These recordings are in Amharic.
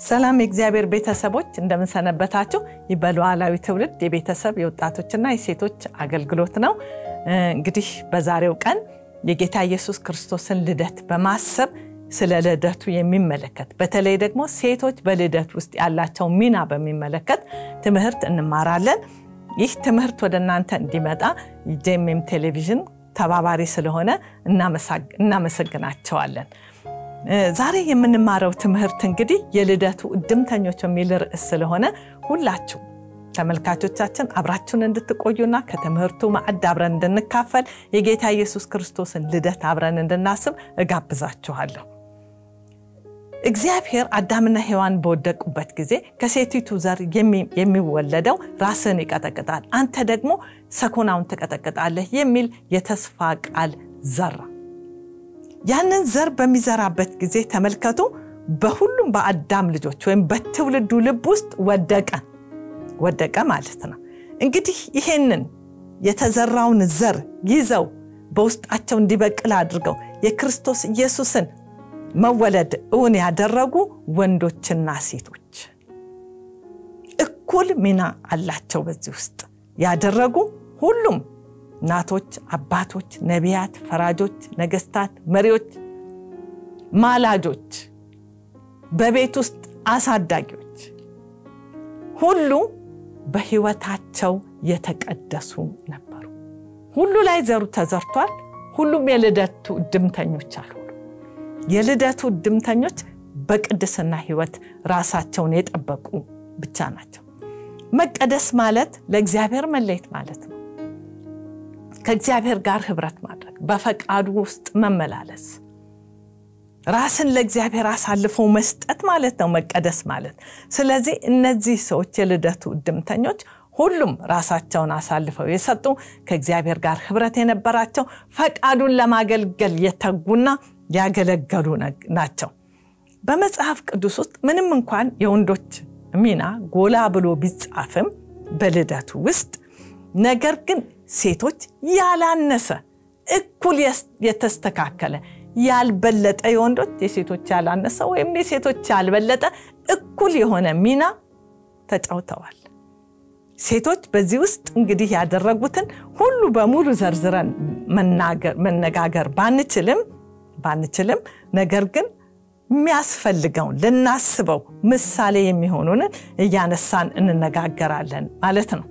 ሰላም እግዚአብሔር ቤተሰቦች እንደምን ሰነበታችሁ ይበሉዓላዊ ትውልድ የቤተሰብ የወጣቶችና የሴቶች አገልግሎት ነው እንግዲህ በዛሬው ቀን የጌታ ኢየሱስ ክርስቶስን ልደት በማሰብ ስለ ልደቱ የሚመለከት በተለይ ደግሞ ሴቶች በልደት ውስጥ ያላቸው ሚና በሚመለከት ትምህርት እንማራለን ይህ ትምህርት ወደናንተ እንዲመጣ ጄኤምኤም ቴሌቪዥን ተባባሪ ስለሆነ እናመሰግናቸዋለን ዛሬ የምንማረው ትምህርት እንግዲህ የልደቱ እድምተኞች የሚል ርዕስ ስለሆነ ሁላችሁ ተመልካቾቻችን አብራችሁን እንድትቆዩና ከትምህርቱ ማዕድ አብረን እንድንካፈል የጌታ ኢየሱስ ክርስቶስን ልደት አብረን እንድናስብ እጋብዛችኋለሁ እግዚአብሔር አዳምና ሔዋን በወደቁበት ጊዜ ከሴቲቱ ዘር የሚወለደው ራስን ይቀጠቅጣል አንተ ደግሞ ሰኮናውን ተቀጠቅጣለህ የሚል የተስፋ ቃል ዘራ ያንን ዘር በሚዘራበት ጊዜ ተመልከቱ በሁሉም በአዳም ልጆች ወይም በትውልዱ ልብ ውስጥ ወደቀ ማለት ነው እንግዲህ ይሄንን የተዘራውን ዘር ይዘው በውስጣቸው እንዲበቅል አድርገው የክርስቶስ ኢየሱስን መወለድ እውን ያደረጉ ወንዶችና ሴቶች እኩል ሚና አላቸው በዚህ ውስጥ ያደረጉ ሁሉም እናቶች አባቶች ነቢያት ፈራጆች ነገስታት መሪዎች ማላጆች በቤት ውስጥ አሳዳጊዎች ሁሉ በህይወታቸው የተቀደሱ ነበሩ ሁሉ ላይ ዘሩ ተዘርቷል ሁሉም የልደቱ እድምተኞች አልሆኑ የልደቱ እድምተኞች በቅድስና ህይወት ራሳቸውን የጠበቁ ብቻ ናቸው መቀደስ ማለት ለእግዚአብሔር መለየት ማለት ነው ከእግዚአብሔር ጋር ህብረት ማድረግ በፈቃዱ ውስጥ መመላለስ ራስን ለእግዚአብሔር አሳልፎ መስጠት ማለት ነው መቀደስ ማለት ስለዚህ እነዚህ ሰዎች የልደቱ እድምተኞች ሁሉም ራሳቸውን አሳልፈው የሰጡ ከእግዚአብሔር ጋር ህብረት የነበራቸው ፈቃዱን ለማገልገል የተጉና ያገለገሉ ናቸው በመጽሐፍ ቅዱስ ውስጥ ምንም እንኳን የወንዶች ሚና ጎላ ብሎ ቢጻፍም በልደቱ ውስጥ ነገር ግን ሴቶች ያላነሰ እኩል የተስተካከለ ያልበለጠ የወንዶች የሴቶች ያላነሰ ወይም የሴቶች ያልበለጠ እኩል የሆነ ሚና ተጫውተዋል ሴቶች በዚህ ውስጥ እንግዲህ ያደረጉትን ሁሉ በሙሉ ዘርዝረን መነጋገር ባንችልም ነገር ግን የሚያስፈልገው ለናስበው ምሳሌ የሚሆኑን እያነሳን እንነጋገራለን ማለት ነው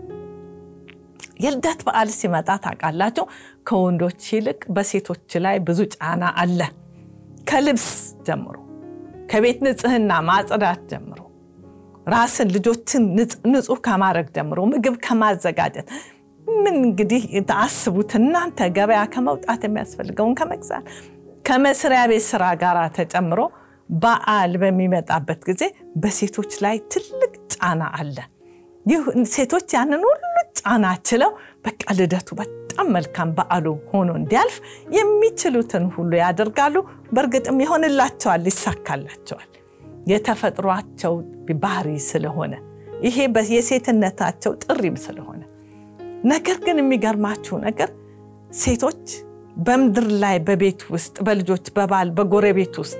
የልደት በዓል ሲመጣ ታውቃላችሁ ከወንዶች ይልቅ በሴቶች ላይ ብዙ ጫና አለ ከልብስ ጀምሮ ከቤት ንጽህና ማጽዳት ጀምሮ ራስን ልጆችን ንጹህ ከማድረግ ጀምሮ ምግብ ከማዘጋጀት ምን እንግዲህ ታስቡት እናንተ ገበያ ከመውጣት የሚያስፈልገውን ከመግዛት ከመስሪያ ቤት ስራ ጋር ተጨምሮ በዓል በሚመጣበት ጊዜ በሴቶች ላይ ትልቅ ጫና አለ ሴቶች ያንን ሁሉ ጫና ችለው በቃ ልደቱ በጣም መልካም በዓሉ ሆኖ እንዲያልፍ የሚችሉትን ሁሉ ያደርጋሉ በርግጥም ይሆንላቸዋል ይሳካላቸዋል የተፈጥሯቸው ባህሪ ስለሆነ ይሄ የሴትነታቸው ጥሪም ስለሆነ ነገር ግን የሚገርማችሁ ነገር ሴቶች በመድር ላይ በቤት ውስጥ በልጆች በባል በጎረቤት ውስጥ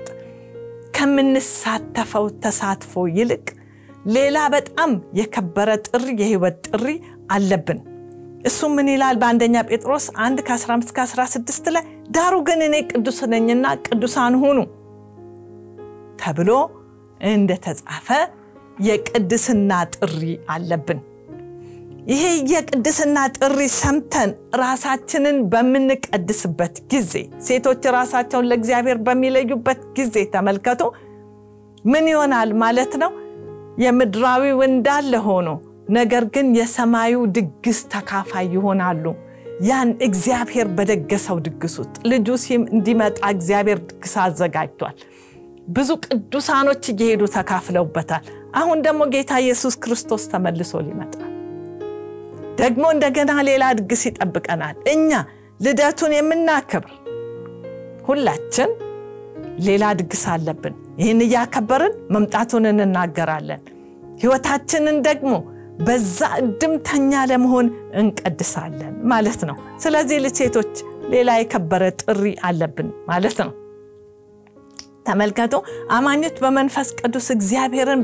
ከምንሳተፈው ተሳትፎ ይልቅ ሌላ በጣም የከበረ ጥሪ የህይወት ጥሪ አለብን እሱ ምን ይላል በአንደኛ ጴጥሮስ 1:15-16 ላይ ዳሩ ግን እኔ ቅዱስ ነኝና ቅዱሳን ሁኑ ተብሎ እንደተጻፈ የቅድስና ጥሪ አለብን ይሄ የቅድስና ጥሪ ሰምተን ራሳችንን በመንቀድስበት ጊዜ ሴቶች ራሳቸውን ለእግዚአብሔር በሚለዩበት ጊዜ ተመልከቱ ምን ይሆናል ማለት ነው የምድራዊው እንዳለ ሆኖ ነገር ግን የሰማዩ ድግስ ተካፋይ ይሆናሉ ያን እግዚአብሔር በደገሰው ድግስ ውስጥ ልጁ እንዲመጣ እግዚአብሔር ድግስ አዘጋጅቷል ብዙ ቅዱሳኖች እየሄዱ ተካፍለውበታል አሁን ደግሞ ጌታ ኢየሱስ ክርስቶስ ተመልሶ ሊመጣ ደግሞ እንደገና ሌላ ድግስ ይጠብቀናል እኛ ልደቱን የምናከብር ሁላችን ሌላ ድግስ አለብን ይሄን ያከበርን መምጣቱን እንናገራለን ህይወታችንን ደግሞ በዛ እድምተኛ ለመሆን እንቀድሳለን ማለት ነው ስለዚህ ለሴቶች ሌላ የከበረ ጥሪ አለብን ማለት ነው ተመልከቱ አማኞች በመንፈስ ቅዱስ እግዚአብሔርን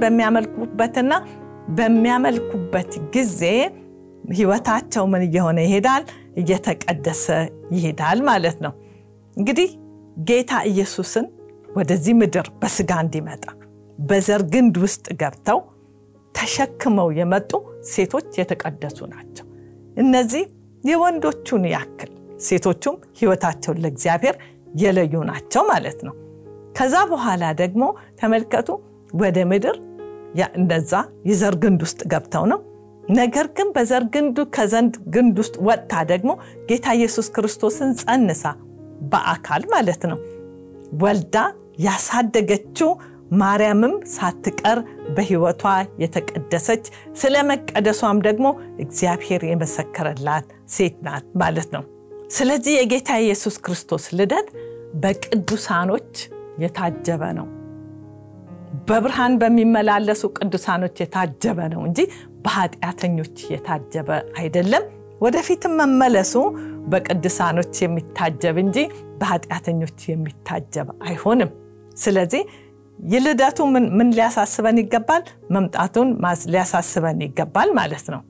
በሚያመልኩበት ጊዜ ህይወታቸው ምን እየሆነ ይሄዳል እየተቀደሰ ይሄዳል ማለት ነው እንግዲህ ጌታ ኢየሱስን ወደዚህ ምድር በስጋ እንዲመጣ በዘር ግንድ ውስጥ ገብተው ተሸክመው የመጡ ሴቶች የተቀደሱ ናቸው እነዚህ የወንዶቹን ያክል ሴቶቹም ህይወታቸውን ለእግዚአብሔር የለዩ ናቸው ማለት ነው ከዛ በኋላ ደግሞ ተመልከቱ ወደ ምድር እንደዛ የዘር ግንድ ውስጥ ገብተው ነው ነገር ግን በዘር ግንድ ውስጥ ወጣ ደግሞ ጌታ ኢየሱስ ክርስቶስን ጸንሳ በአካል ማለት ነው ወልዳ ያሳደገችው ማርያምም ሳትቀር በህይወቷ የተቀደሰች ስለመቀደሷም ደግሞ እግዚአብሔር የመሰከረላት ሴት ናት ማለት ነው ስለዚህ የጌታ ኢየሱስ ክርስቶስ ልደት በቅዱሳኖች የታጀበ ነው በብርሃን በሚመላለሱ ቅዱሳኖች የታጀበ ነው እንጂ በኃጢአተኞች የታጀበ አይደለም ወደፊትም መመለሱ በቅዱሳኖች የሚታጀብ እንጂ በኃጢአተኞች የሚታጀብ አይሆንም ስለዚህ የልደቱ ምን ሊያሳስበን ይገባል መምጣቱን ሊያሳስበን ይገባል ማለት ነው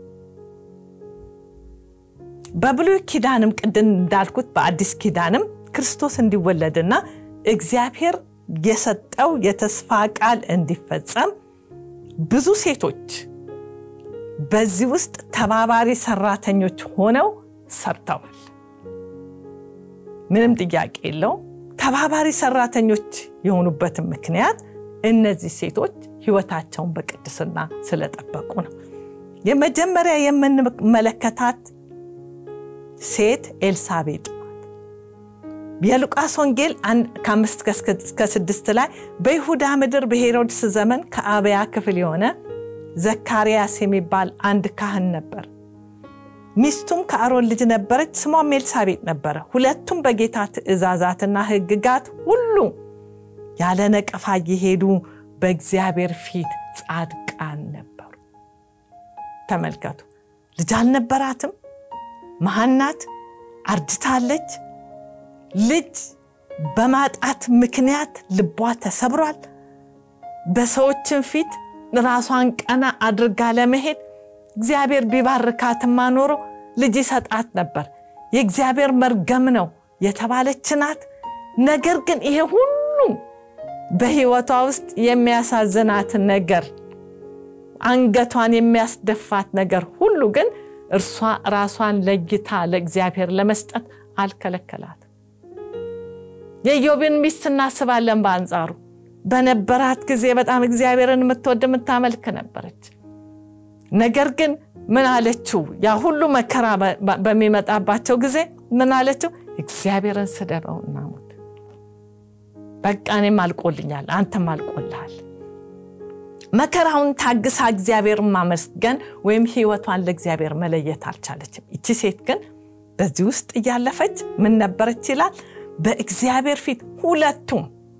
በብሉይ ኪዳንም ቅድም እንዳልኩት በአዲስ ኪዳንም ክርስቶስ እንዲወለድና እግዚአብሔር የሰጠው የተስፋ ቃል እንዲፈጸም ብዙ ሴቶች በዚህ ውስጥ ተባባሪ ሰራተኞች ሆነው ሰርተዋል ምንም ጥያቄ የለው ተባባሪ ሰራተኞች የሆኑበት ምክንያት እነዚህ ሴቶች ህይወታቸውን በቅድስና ስለጠበቁ ነው የመጀመሪያ የምንመለከታት ሴት ኤልሳቤጥ የሉቃስ ወንጌል 5:6 ላይ በይሁዳ ምድር በሄሮድስ ዘመን ከአብያ ክፍል የሆነ ዘካርያስ የሚባል አንድ ካህን ነበር ሚስቱም ከአሮን ልጅ ነበረች ስሟም ኤልሳቤጥ ነበር ሁለቱም በጌታ ትእዛዛትና ህግጋት ሁሉ ያለ ነቀፋ ይሄዱ በእግዚአብሔር ፊት ጻድቃን ነበሩ ተመልከቱ ልጅ አልነበራትም መሃናት አርጅታለች ልጅ በማጣት ምክንያት ልቧ ተሰብሯል በሰዎችን ፊት ራሷን ቀና አድርጋ ለመሄድ እግዚአብሔር ቢባርካትማ ኖሮ ልጅ ይሰጣት ነበር የእግዚአብሔር መርገም ነው የተባለች ናት ነገር ግን ይሄ ሁሉ በህይወቷ ውስጥ የሚያሳዝናት ነገር አንገቷን የሚያስደፋት ነገር ሁሉ ግን እርሷ ራሷን ለጌታ ለእግዚአብሔር ለመስጠት አልከለከላት የኢዮብን ሚስት እናስባለን በአንጻሩ በነበራት ጊዜ በጣም እግዚአብሔርን የምታመልክ ነበረች ነገር ግን ምን አለችው ያ ሁሉ መከራ በሚመጣባቸው ጊዜ ምን አለችው እግዚአብሔርን ስደበውና ሞት በቃ እኔም አልቆልኛል አንተም አልቆልሃል መከራውን ታግሳ እግዚአብሔርን ማመስገን ወይም ህይወቷን ለእግዚአብሔር መለየት አልቻለችም እቺ ሴት ግን በዚህ ውስጥ ያለፈች ምን ነበረች ይላል በእግዚአብሔር ፊት ሁለቱም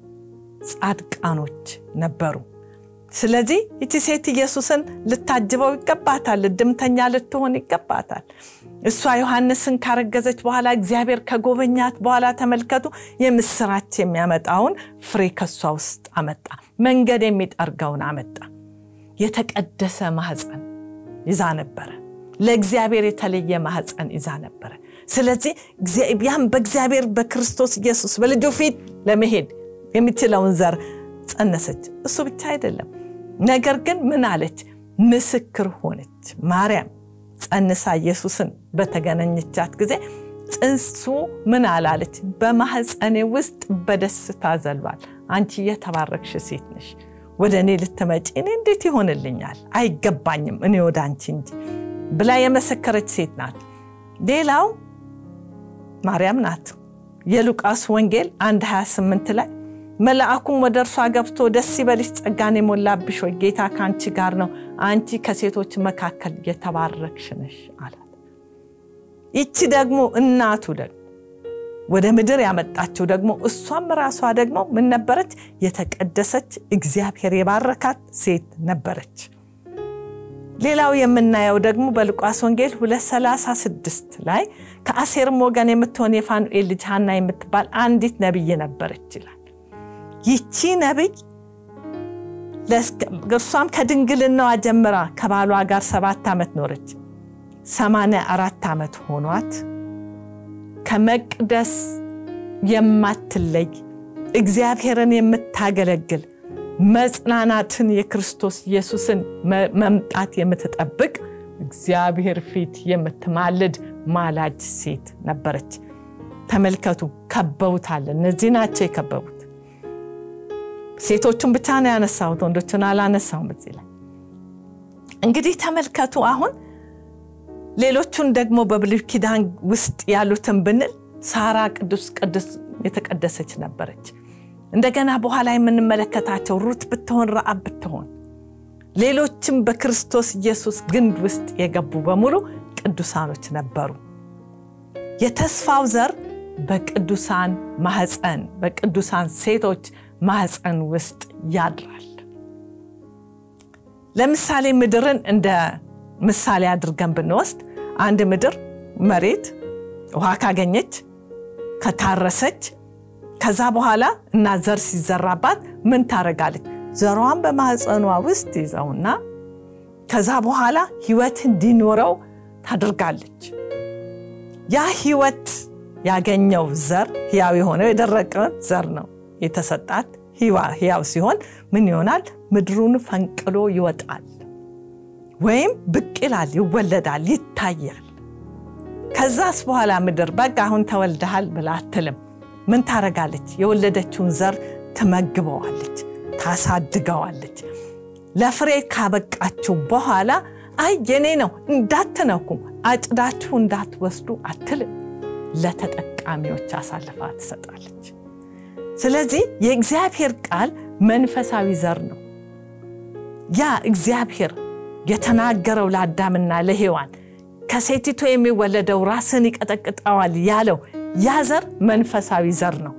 ጻድቃኖች ነበሩ ስለዚህ እቺ ሴት ኢየሱስን ልታጅበው ይገባታል ድምተኛ ልትሆን ይገባታል እሷ ዮሐንስን ካረገዘች በኋላ እግዚአብሔር ከጎበኛት በኋላ ተመልከቱ የምስራች የሚያመጣውን ፍሬ ከሷ ውስጥ አመጣ መንገድ የሚጠርገውን አመጣ የተቀደሰ ማህፀን ይዛ ነበር ለእግዚአብሔር የተለየ ማህፀን ይዛ ነበር ስለዚህ እግዚአብሔር በእግዚአብሔር በክርስቶስ ኢየሱስ በልጁ ፊት ለመሄድ የሚችለውን ዘር ጸነሰች እሱ ብቻ አይደለም ነገር ግን ምን አለች ምስክር ሆነች ማርያም ጸንሳ ኢየሱስን በተገናኘቻት ጊዜ ጽንሱ ምን አላለች በማህፀኔ ውስጥ በደስታ ዘሏል አንቺ የተባረክሽ ሴት ነሽ ወደኔ ልትመጪ እኔ እንዴት ይሆንልኛል አይገባኝም እኔ ወደ አንቺ እንጂ ብላ የመሰከረች ሴት ናት ሌላው ማርያም ናት የሉቃስ ወንጌል 1:28 ላይ መልአኩም ወደ እርሷ ገብቶ ደስ ይበልሽ ጸጋን የሞላብሽ ሆይ ጌታ ካንቺ ጋር ነው አንቺ ከሴቶች መካከል የተባረክሽ ነሽ አላት ይቺ ደግሞ እናቱ ደግሞ ወደ ምድር ያመጣችው ደግሞ እሷም ራሷ ደግሞ ምን ነበረች የተቀደሰች እግዚአብሔር የባረካት ሴት ነበረች ሌላው የምናየው ደግሞ በሉቃስ ወንጌል 2:36 ላይ ከአሴር ወገን የምትሆን የፋኑኤል ልጅ ሐና የምትባል አንዲት ነብይ ነበረች ይላል ይቺ ነብይ ለእሷም ከድንግልናዋ ጀምራ ከባሏ ጋር 7 ዓመት ኖረች 84 ዓመት ሆኗት ከመቅደስ የማትለይ እግዚአብሔርን የምታገለግል መጽናናትን የክርስቶስ ኢየሱስን መምጣት የምትጠብቅ እግዚአብሔር ፊት የምትማልድ ማላጅ ሴት ነበረች ተመልከቱ ከበውታል እነዚህ ናቸው የከበቡት ሴቶቹን ብቻ ነው ያነሳሁት ወንዶቹን አላነሳሁም በዚህ ላይ እንግዲህ ተመልከቱ አሁን ሌሎቹን ደግሞ በብሉይ ኪዳን ውስጥ ያሉትን ብንል ሳራ ቅዱስ የተቀደሰች ነበረች እንደገና በኋላ የምንመለከታቸው ሩት ብትሆን ረዓብ ብትሆን ሌሎችም በክርስቶስ ኢየሱስ ግንድ ውስጥ የገቡ በሙሉ ቅዱሳኖች ነበሩ የተስፋው ዘር በቅዱሳን ማህፀን በቅዱሳን ሴቶች ማህፀን ውስጥ ያድራል ለምሳሌ ምድርን እንደ ምሳሌ አድርገን ብንወስድ አንድ ምድር መሬት ውሃ ካገኘች ከታረሰች ከዛ በኋላ እና ዘር ሲዘራባት ምን ታረጋለች ዘሯን በማህፀኗ ውስጥ ይዘውና ከዛ በኋላ ህይወት እንዲኖረው ታደርጋለች ያ ህይወት ያገኘው ዘር ያው የሆነው የደረቀ ዘር ነው የተሰጣት ህያው ሲሆን ምን ይሆናል ምድሩን ፈንቅሎ ይወጣል ወይም ብቅ ይላል ይወለዳል ይታያል ከዛስ በኋላ ምድር በቃ አሁን ተወልደሃል ብላ አትልም ምን ታረጋለች የወለደችውን ዘር ትመግበዋለች ታሳድገዋለች ለፍሬ ካበቃችሁ በኋላ አይ የኔ ነው እንዳትነኩ አጭዳችሁ እንዳትወስዱ አትልም ለተጠቃሚዎች አሳልፋ ትሰጣለች ስለዚህ የእግዚአብሔር ቃል መንፈሳዊ ዘር ነው ያ እግዚአብሔር የተናገረው ለአዳምና ለሔዋን ከሴቲቱ የሚወለደው ራስን ይቀጠቅጣዋል ያለው ያ ዘር መንፈሳዊ ዘር ነው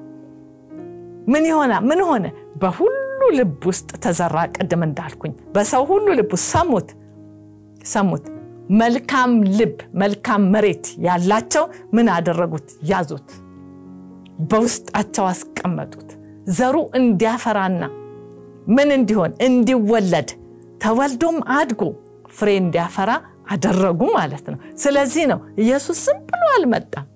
ምን ሆነ በሁሉ ልብ ውስጥ ተዘራ ቀደም እንዳልኩኝ በሰው ሁሉ ልብ ሰሙት መልካም ልብ መልካም መሬት ያላቸው ምን አደረጉት ያዙት በውስጣቸው አስቀመጡት ዘሩ እንዲያፈራና ምን እንዲሆን እንዲወለድ ተወልዶም አድጎ ፍሬ እንዲያፈራ አደረጉ ማለት ነው ስለዚህ ነው ኢየሱስ ዝም ብሎ አልመጣም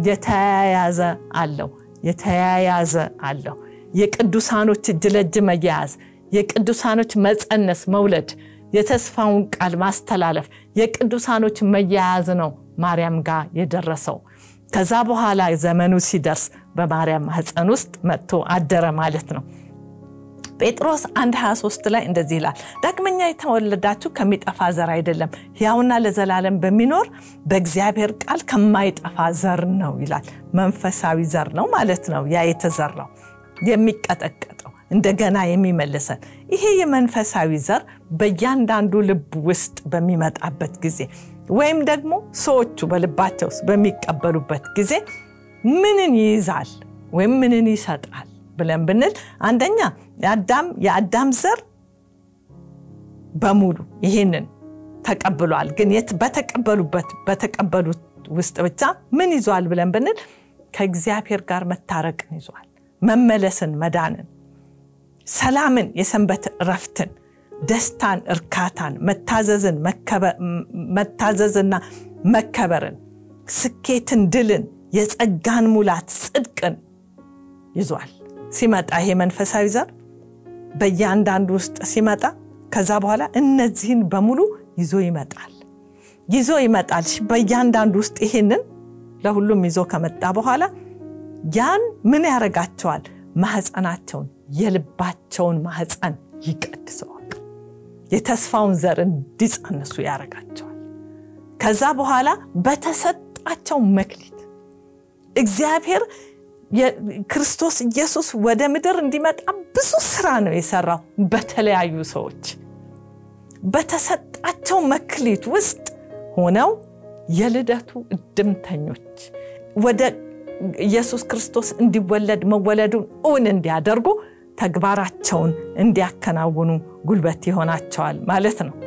የተያያዘ አለው የቅዱሳኖች እጅ ለእጅ መያያዝ የቅዱሳኖች መጸነስ መውለድ የተስፋውን ቃል ማስተላለፍ የቅዱሳኖች መያያዝ ነው ማርያም ጋር የደረሰው ከዛ በኋላ ዘመኑ ሲደርስ በማርያም ማህፀን ውስጥ መጥቶ አደረ ማለት ነው ጴጥሮስ 1:23 ላይ እንደዚህ ይላል ዳግመኛ የተወለዳችሁ ከሚጠፋ ዘር አይደለም ያውና ለዘላለም በሚኖር በእግዚአብሔር ቃል ከማይጠፋ ዘር ነው ይላል መንፈሳዊ ዘር ነው ማለት ነው ያ የተዘራው የሚቀጠቀጠው እንደገና የሚመለሰን ይሄ የመንፈሳዊ ዘር በእያንዳንዱ ልብ ውስጥ በሚመጣበት ጊዜ ወይም ደግሞ ሰዎቹ በልባቸው በሚቀበሉበት ጊዜ ምንን ይይዛል ወይም ምንን ይሰጣል ብለን ብንል አንደኛ የአዳም ዘር በሙሉ ይሄንን ተቀብሏል ግን በተቀበሉት ውስጥ ብቻ ምን ይዟል ብለን ብንል ከእግዚአብሔር ጋር መታረቅን ይዟል መመለስን መዳንን ሰላምን የሰንበት ረፍትን ደስታን እርካታን መታዘዝና መከበርን ስኬትን ድልን የጸጋን ሙላት ጽድቅን ይዟል ሲመጣ ይሄ መንፈሳዊ ዘር በእያንዳንዱ ውስጥ ሲመጣ ከዛ በኋላ እነዚህን በሙሉ ይዞ ይመጣል በእያንዳንዱ ውስጥ ይሄንን ለሁሉም ይዞ ከመጣ በኋላ ያን ምን ያረጋቸዋል ማህፀናቸውን የልባቸውን ማህፀን ይቀድሰዋል የተስፋውን ዘር እንዲጸንሱ ያረጋቸዋል ከዛ በኋላ በተሰጣቸው መክሊት እግዚአብሔር የክርስቶስ ኢየሱስ ወደ ምድር እንዲመጣ ብዙ ስራ ነው የሰራው በተለያዩ ሰዎች በተሰጣቸው መክሊት ውስጥ ሆነው የልደቱ እድምተኞች ወደ ኢየሱስ ክርስቶስ እንዲወለድ መወለዱን እንዲያደርጉ ተግባራቸውን እንዲያከናውኑ ጉልበት ይሆናቸዋል ማለት ነው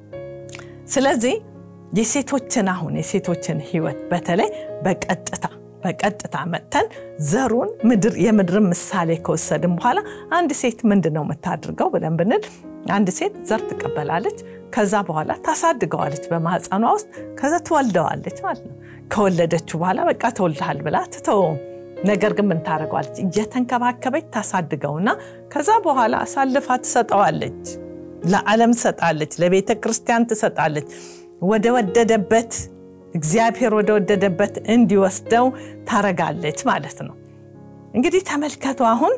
ስለዚህ የሴቶችን ህይወት በተለይ በቀጥታ በቀጥታ መተን ዘሩን የምድር ምሳሌ ከወሰድን በኋላ አንድ ሴት ምንድነው የምታደርገው ብለን ብንል አንድ ሴት ዘር ትቀበላለች ከዛ በኋላ ታሳድገዋለች በማህፀኗ ውስጥ ከዛ ትወልደዋለች ማለት ነው ከወለደች በኋላ በቃ ተወልደሃል ብላ ትተው ነገር ግን ምን ታረጋለች እየተንከባከበች ታሳድገውና ከዛ በኋላ አሳልፋ ትሰጣዋለች ለዓለም ትሰጣለች ለቤተ ክርስቲያን ትሰጣለች ወደወደደበት እግዚአብሔር ወደወደደበት እንዲወስደው ታረጋለች ማለት ነው እንግዲህ ተመልከቱ አሁን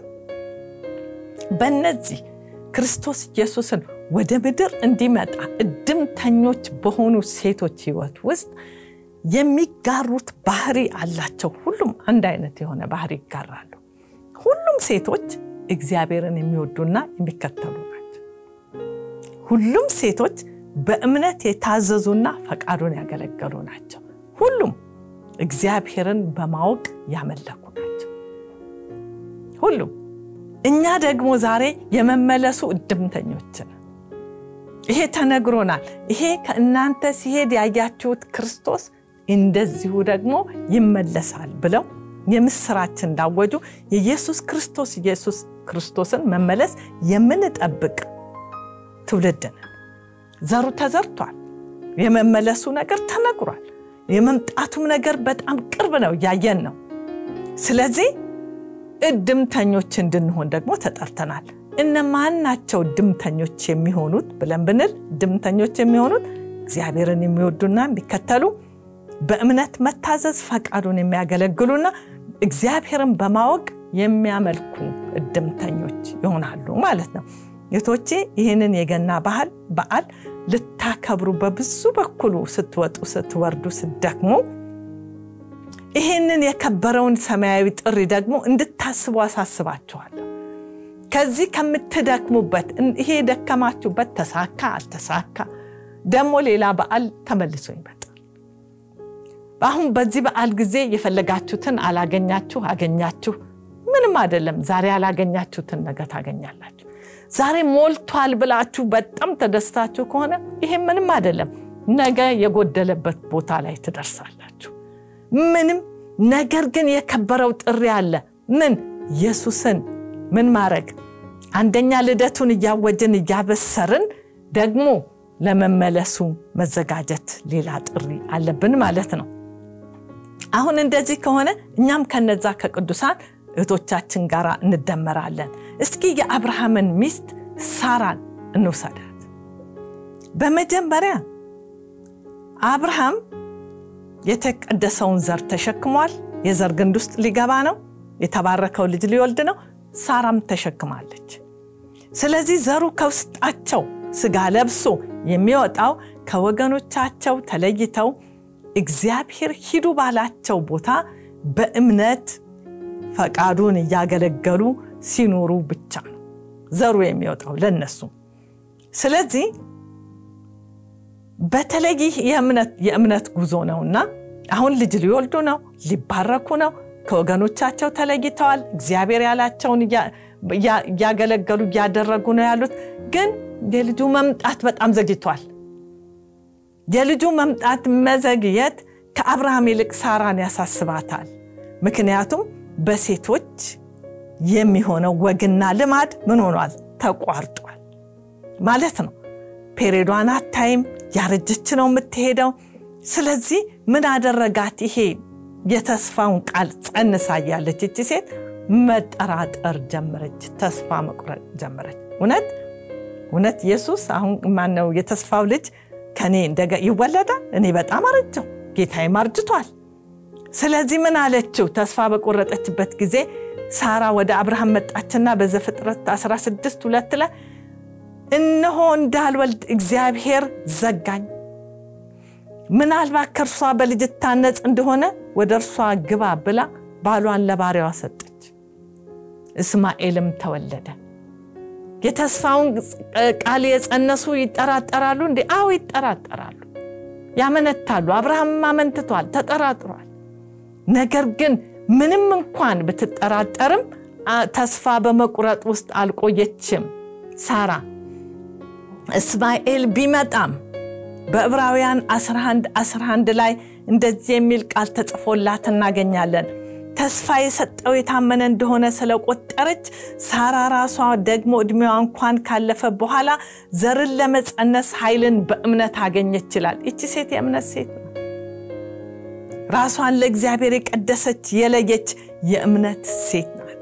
በእነዚህ ክርስቶስ ኢየሱስን ወደ ምድር እንዲመጣ እድምተኞች በሆኑ ሴቶች ህይወት ውስጥ የሚጋሩት ባህሪ አላቸው ሁሉም አንድ አይነት የሆነ ባህሪ ይጋራሉ ሁሉም ሴቶች እግዚአብሔርን የሚወዱና የሚከተሉ ናቸው ሁሉም ሴቶች በእምነት የታዘዙና ፈቃዱን ያገለገሉ ናቸው ሁሉም እግዚአብሔርን በማወቅ ያመለኩ ናቸው ሁሉም እኛ ደግሞ ዛሬ የመመለሱ እድምተኞች ነን ይሄ ተነግሮናል ይሄ ከእናንተ ሲሄድ ያያችሁት ክርስቶስ እንደዚሁ ደግሞ ይመለሳል ብለው የምስራችን እንዳወጁ ኢየሱስ ክርስቶስን መመለስ የምንጠብቅ ትውልድ ነን ዘሩ ተዘርቷል የመመለሱ ነገር ተነግሯል የመምጣቱም ነገር በጣም ቅርብ ነው ያየን ነው ስለዚህ እድምተኞች እንድንሆን ደግሞ ተጠርተናል እነማን ናቸው ድምተኞች የሚሆኑት ብለን ብንል ድምተኞች የሚሆኑት እግዚአብሔርን የሚወዱና የሚከተሉ በእምነት መታዘዝ ፈቃዱን የሚያገለግሉና እግዚአብሔርን በማወቅ የሚያመልኩ እድምተኞች ይሆናሉ ማለት ነው የቶቼ ይሄንን የገና በዓል ልታከብሩ በብዙ በኩሉ ስትወጡ ስትወርዱ ስትደክሙ ይሄንን የከበረውን ሰማያዊ ጥሪ ደግሞ እንድታስቡ አሳስባችኋለሁ ከዚህ ከምትደክሙበት ይሄ ደከማችሁበት ተሳካ አልተሳካ ደሞ ሌላ በዓል ተመልሶ ይመጣል አሁን በዚህ በዓል ጊዜ የፈለጋችሁትን አገኛችሁ ምንም አይደለም ዛሬ አላገኛችሁትን ነገ ታገኛላችሁ ዛሬ ሞልቷል ብላችሁ በጣም ተደስታችሁ ከሆነ ይሄ ምንም አይደለም ነገ የጎደለበት ቦታ ላይ ትደርሳላችሁ ምንም ነገር ግን የከበረው ጥሪ አለ ምን ኢየሱስን ምን ማረግ አንደኛ ልደቱን ያወጀን ያበሰርን ደግሞ ለመመለሱ መዘጋጀት ሌላ ጥሪ አለብን ማለት ነው አሁን እንደዚህ ከሆነ እኛም ከነዛ ከቅዱሳን እህቶቻችን ጋር እንደመራለን እስኪ የአብርሃምን ሚስት ሳራን እንውሰዳት በመጀመሪያ አብርሃም የተቀደሰውን ዘር ተሸክሟል የዘር ግንድ ውስጥ ሊገባ ነው የተባረከው ልጅ ሊወልድ ነው ሳራም ተሸክማለች ስለዚህ ዘሩ ከውስጣቸው ስጋ ለብሶ የሚወጣው ከወገኖቻቸው ተለይተው እግዚአብሔር ሂዱ ባላቸው ቦታ በእምነት ፈቃዱን ያገለገሉ ሲኖሩ ብቻ ነው ዘሩ የሚወጣው ለነሱ ስለዚህ በተለይ የእምነት ጉዞ ነውና አሁን ልጅ ሊወልዱ ነው ሊባረኩ ነው ከወገኖቻቸው ተለይተዋል እግዚአብሔር ያላቸውን ያገለገሉ ያደረጉ ነው ያሉት ግን የልጁ መምጣት በጣም ዘግይቷል የልጁ መምጣት መዘግየት ከአብርሃም ይልቅ ሳራን ያሳስባታል ምክንያቱም በሴቶች የሚሆነው ወግና ልማድ ምን ሆኗል ተቋርጧል ማለት ነው ፔሬዷን አታይም ያረጀች ነው የምትሄደው ስለዚህ ምን አደረጋት ይሄ የተስፋውን ቃል ጸንሳ ያለች እቺ ሴት መጠራጠር ጀመረች ተስፋ መቁረጥ ጀመረች እውነት ኢየሱስ አሁን ማን ነው የተስፋው ልጅ ከኔ እንደገ ይወለዳል እኔ በጣም አረጀው ጌታዬ ማርጅቷል ስለዚህ ምን አለችው ተስፋ በቆረጠችበት ጊዜ ሳራ ወደ አብርሃም መጣችና በዘፍጥረት 16:2 ላይ እነሆ እንዳልወልድ እግዚአብሔር ዘጋኝ ምናልባት ከርሷ በልጅ ታነጽ እንደሆነ ወደርሷ ግባ ብላ ባሏን ለባሪያዋ ሰጠች እስማኤልም ተወለደ የተስፋውን ቃል የጸነሱ ይጠራጠራሉ እንዴ አው ይጠራጠራሉ ያመነታሉ አብርሃም ማመንትቷል ተጠራጥሯል ነገር ግን ምንም እንኳን ብትጠራጠርም ተስፋ በመቁረጥ ውስጥ አልቆየችም ሳራ እስማኤል ቢመጣም በዕብራውያን 11:11 ላይ እንደዚህ የሚል ቃል ተጽፎላት እናገኛለን ተስፋ የሰጠው የታመነ እንደሆነ ስለቆጠረች ሳራ ራሷ ደግሞ እድሜዋ እንኳን ካለፈ በኋላ ዘርን ለመጸነስ ኃይልን በእምነት አገኘች ይላል እቺ ሴት የእምነት ሴት ናት ራሷን ለእግዚአብሔር የቀደሰች የለየች የእምነት ሴት ናት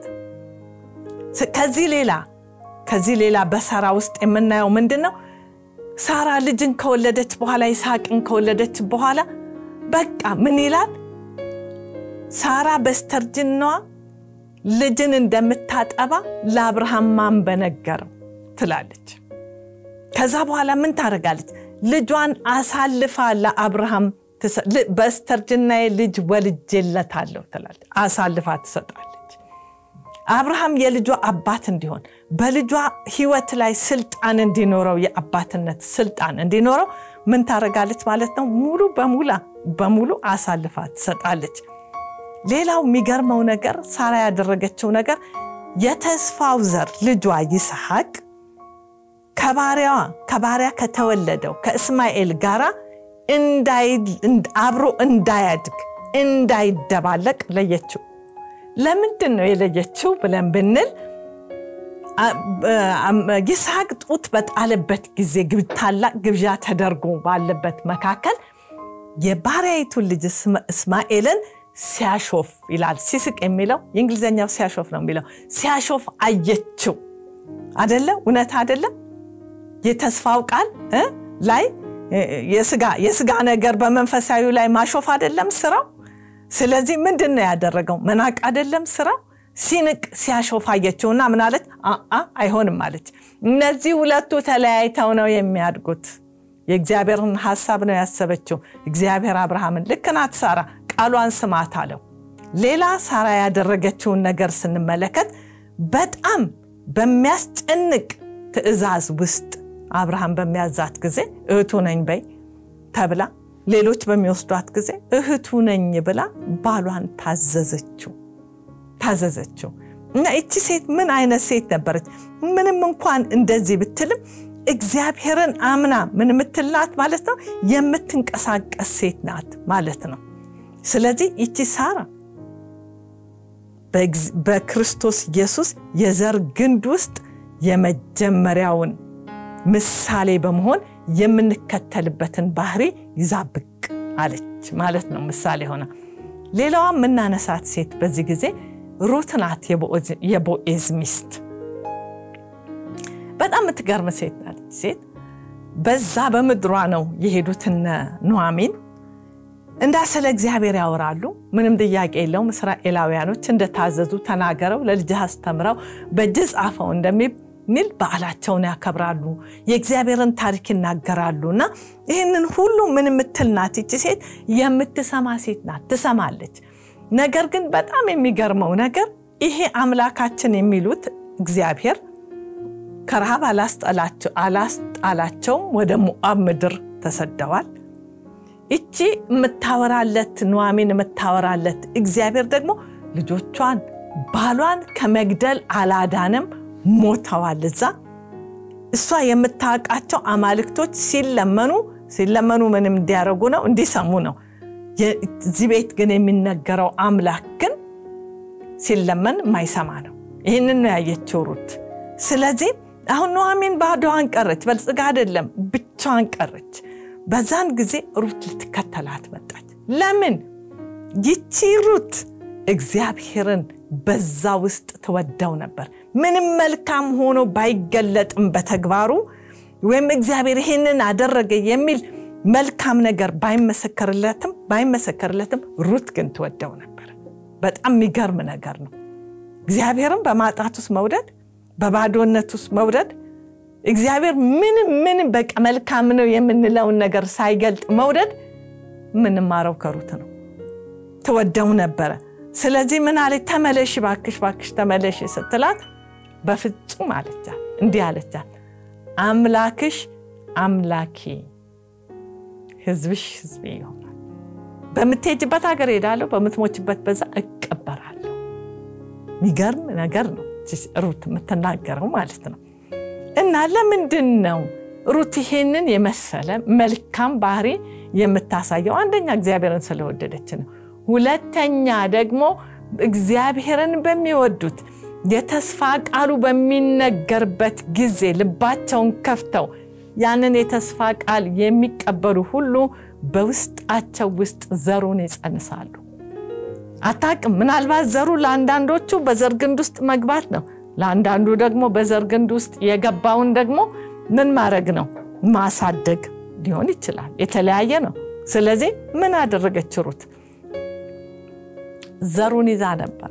ከዚህ ሌላ በሳራ ውስጥ የምናየው ምንድነው ሳራ ልጅን ከወለደች በኋላ ይስሐቅን ከወለደች በኋላ በቃ ምን ይላል ሳራ በስተርጅናዋ ልጅን እንደምታጠባ ለአብርሃም ማን በነገረው ትላለች ከዛ በኋላ ምን ታረጋለች ልጇን አሳልፋ ለአብርሃም በስተርጅናዬ ልጅ ወልጄለታለሁ ትላለች አሳልፋ ትሰጣለች አብርሃም የልጇ አባት እንዲሆን በልጇ ህይወት ላይ ስልጣን እንዲኖረው የአባትነት ስልጣን እንዲኖረው ምን ታረጋለች ማለት ነው በሙሉ አሳልፋ ትሰጣለች ሌላው የሚገርመው ነገር ሳራ ያደረገችው ነገር የተስፋው ዘር ልጇ ይስሐቅ ከባሪያ ከተወለደው ከእስማኤል ጋራ አብሮ እንዳያድግ እንዳይደባለቅ ለየችው ለምንድን ነው የለየችው ብለን ብንል ይስሐቅ ጡት በጣለበት ጊዜ ታላቅ ግብዣ ተደርጎ ባለበት መካከል የባሪያይቱ ልጅ እስማኤልን ሲያሾፍ ይላል ሲስቅ የሚለው የእንግሊዘኛው ሲያሾፍ ነው የሚለው ሲያሾፍ አየችው አይደለ እውነት አይደለ የተስፋው ቃል ላይ የስጋ ነገር በመንፈሳዊ ላይ ማሾፍ አይደለም ስራው ስለዚህ ምንድነው ያደረገው መናቅ አይደለም ስራው ሲንቅ ሲያሾፍ አየችውና ምን አለች አይሆንም አለች እነዚህ ሁለቱ ተለያይተው ነው የሚያድጉት የእግዚአብሔርን ሐሳብ ነው ያሰበችው እግዚአብሔር አብርሃምን ልክናት ሳራ ቃሏን ስማት አለው ሌላ ሳራ ያደረገችውን ነገር ስንመለከት በጣም በሚያስጨንቅ ትዕዛዝ ውስጥ አብርሃም በሚያዛት ጊዜ እህቱ ነኝ በይ ተብላ ሌሎች በሚወስዷት ጊዜ እህቱ ነኝ ብላ ባሏን ታዘዘችው እና እቺ ሴት ምን አይነት ሴት ነበረች ምንም እንኳን እንደዚህ ብትልም እግዚአብሔርን አምና ምን ምትላት ማለት ነው የምትንቀሳቀስ ሴት ናት ማለት ነው ስለዚህ እቺ ሳራ በክርስቶስ ኢየሱስ የዘር ግንድ ውስጥ የመጀመሪያውን ምሳሌ በመሆን የምንከተልበትን ባህሪ ይዛብቅ አለች ማለት ነው ምሳሌ ሆነ ሌላዋ ምናነሳት ሴት በዚህ ጊዜ ሩት ናት የቦኤዝ ሚስት በጣም ምትገርም ሴት ናት ሴት በዛ በመድሯ ነው የሄዱትና ኑኃሚን እንዳሰለ እግዚአብሔር ያወራሉ ምንም ጥያቄ የለውም እስራኤላውያኖች እንደታዘዙ ተናገረው ለልጅህ አስተምረው በጅዝ አፈው እንደሚል በዓላቸውን ያከብራሉ የእግዚአብሔርን ታሪክ ይናገራሉና ይሄንን ሁሉ ምን ምትልናት እቺ ሴት የምትሰማ ሴት ናት ትሰማለች ነገር ግን በጣም የሚገርመው ነገር ይሄ አምላካችን የሚሉት እግዚአብሔር ከረሃብ አላስጣላቸው ወደ ሞዓብ ምድር ተሰደዋል እቺ ምታወራለት ኑኃሚን ምታወራለት እግዚአብሔር ደግሞ ልጆቿን ባሏን ከመግደል አላዳንም ሞተዋል እሷ የምታቃቸው አማልክቶች ሲለመኑ ምንም እንዲያረጉ ነው እንዲሰሙ ነው የዚህ ቤት ግን የሚነገረው አምላክ ግን ሲለመን ማይሰማ ነው ይሄንን ነው ያየችው ሩት ስለዚህ አሁን ኑኃሚን ባዶዋን ቀረች በልጽጋ አይደለም ብቻዋን ቀረች በዛን ጊዜ ሩት ልትከተላት መጣች ለምን ይቺ ሩት እግዚአብሔርን በዛ ውስጥ ተወደው ነበር ምንም መልካም ሆኖ ባይገለጥም በተግባሩ ወይም እግዚአብሔር ይሄንን አደረገ የሚል መልካም ነገር ባይመሰከርለትም ሩት ግን ተወደው ነበር በጣም የሚገርም ነገር ነው እግዚአብሔርን በማጣቱስ መውደድ በባዶነቱስ መውደድ እግዚአብሔር ምን በቃ መልካም ነው የምንለው ነገር ሳይገልጥ መውደድ ምን ማረው ከሩት ነው ተወደው ነበር ስለዚህ ምን አለ ተመለሽ ባክሽ ተመለሽ ስትላት በፍጹም አለቻት እንዲህ አለቻት አምላክሽ አምላኬ ህዝብሽ ህዝቤ ይሆናል በመትሄጅበት ሀገር ሄዳለሁ በመትሞችበት በዛ እቀበራለሁ ሚገርም ነገር ነው ሩት ምትናገረው ማለት ነው እና ለምንድን ነው ሩት ይሄንን የመሰለ መልካም ባህሪ የምታሳየው አንደኛ እግዚአብሔርን ስለወደደች ነው። ሁለተኛ ደግሞ እግዚአብሔርን በሚወዱት የተስፋ ቃሉ በሚነገርበት ጊዜ ልባቸውን ከፍተው ያንን የተስፋ ቃል የሚቀበሉ ሁሉ በውስጣቸው ውስጥ ዘሩን ይጸንሳሉ። አታውቅም፣ ምናልባት ዘሩ ለአንዳንዶቹ በዘር ግንድ ውስጥ መግባት ነው፣ ለአንዳንዱ ደግሞ በዘር ግንድ ውስጥ የገባውን ደግሞ ምን ማድረግ ነው? ማሳደግ ሊሆን ይችላል። የተለያየ ነው። ስለዚህ ምን አደረገች ሩት? ዘሩን ይዛ ነበር።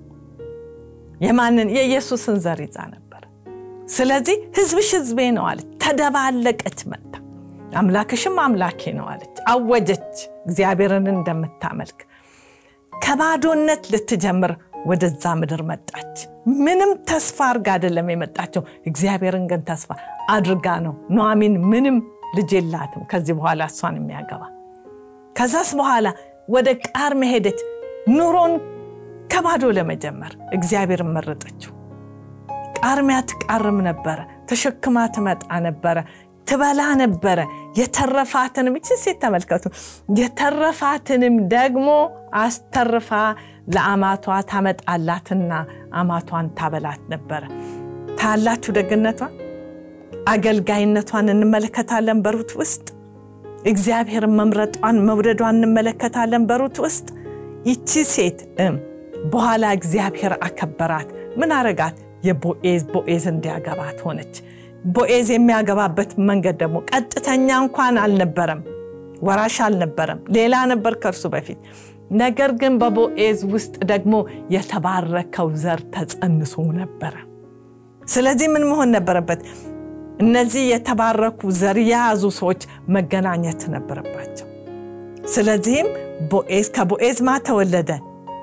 የማንን? የኢየሱስን ዘር ይዛ ነበር። ስለዚህ ሕዝብሽ ሕዝቤ ነው አለች። ተደባለቀች መጣ። አምላክሽም አምላኬ ነው አለች። አወጀች እግዚአብሔርን እንደምታመልክ። ከባዶነት ልትጀምር ወደዛ ምድር መጣች። ምንም ተስፋ አድርጋ አይደለም የመጣችው፣ እግዚአብሔርን ግን ተስፋ አድርጋ ነው። ኑኃሚን ምንም ልጅ የላትም ከዚህ በኋላ እሷን የሚያገባ። ከዛስ በኋላ ወደ ቃርሜ ሄደች። ኑሮን ከባዶ ለመጀመር እግዚአብሔርን መረጠችው። ቃርሜያ ትቃርም ነበር፣ ተሸክማ ትመጣ ነበር፣ ትበላ ነበር። የተረፋትንም ሴት ተመልከቱ፣ የተረፋትንም ደግሞ አስተርፋ ለአማቷ ታመጣላትና አማቷን ታበላት ነበር። ታላችሁ ደግነቷን አገልጋይነቷን እንመለከታለን በሩት ውስጥ። እግዚአብሔርን መምረጧን መውደዷን እንመለከታለን በሩት ውስጥ። ይቺ ሴት በኋላ እግዚአብሔር አከበራት። ምን አረጋት? ቦዔዝ እንዲያገባት ሆነች። ቦዔዝ የሚያገባበት መንገድ ደግሞ ቀጥተኛ እንኳን አልነበረም፣ ወራሽ አልነበረም፣ ሌላ ነበር ከርሱ በፊት። ነገር ግን በቦዔዝ ውስጥ ደግሞ የተባረከው ዘር ተጸንሶ ነበር። ስለዚህ ምን መሆን ነበረበት? እነዚህ የተባረኩ ዘር ያዙ ሰዎች መገናኘት ነበረባቸው። ስለዚህም ቦዔዝ ከቦዔዝ ማ ተወለደ?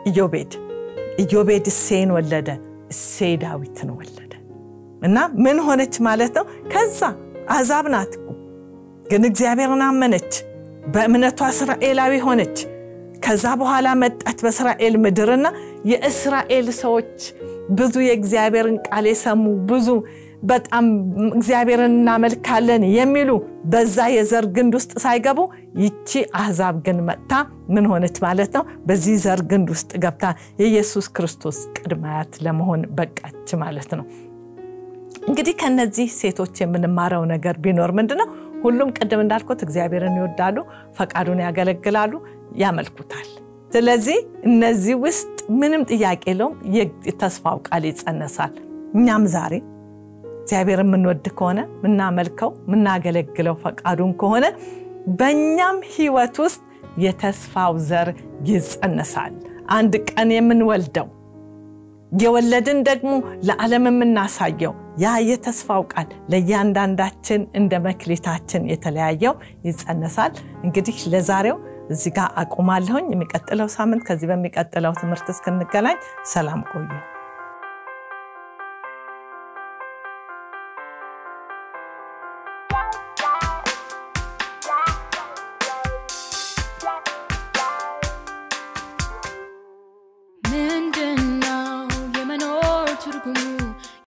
ኢዮቤድ እሴይን ወለደ፣ እሴይ ዳዊትን ወለደ። እና ምን ሆነች ማለት ነው? ከዛ አሕዛብ ናት እኮ ግን እግዚአብሔርን አመነች፣ በእምነቷ እስራኤላዊ ሆነች። ከዛ በኋላ መጣች በእስራኤል ምድርና የእስራኤል ሰዎች ብዙ የእግዚአብሔርን ቃል የሰሙ ብዙ በጣም እግዚአብሔርን እናመልካለን የሚሉ በዛ የዘር ግንድ ውስጥ ሳይገቡ ይቺ አሕዛብ ግን መጣ ምን ሆነች ማለት ነው? በዚህ ዘር ግንድ ውስጥ ገብታ የኢየሱስ ክርስቶስ ቅድማያት ለመሆን በቃች ማለት ነው። እንግዲህ ከነዚህ ሴቶች የምንማረው ነገር ቢኖር ምንድነው? ሁሉም ቀደም እንዳልኩት እግዚአብሔርን ይወዳሉ፣ ፈቃዱን ያገለግላሉ፣ ያመልኩታል። ስለዚህ እነዚህ ውስጥ ምንም ጥያቄ የለውም የተስፋው ቃል ይጸነሳል። እኛም ዛሬ እግዚአብሔርን ምንወድ ከሆነ ምናመልከው ምናገለግለው ፈቃዱን ከሆነ በእኛም ህይወት ውስጥ የተስፋው ዘር ይጸነሳል። አንድ ቀን የምንወልደው የወለድን ደግሞ ለዓለም የምናሳየው ያ የተስፋው ቃል ለእያንዳንዳችን እንደ መክሊታችን የተለያየው ይጸነሳል። እንግዲህ ለዛሬው እዚህ ጋር አቁማለሁኝ። የሚቀጥለው ሳምንት ከዚህ በሚቀጥለው ትምህርት እስክንገናኝ ሰላም ቆዩ።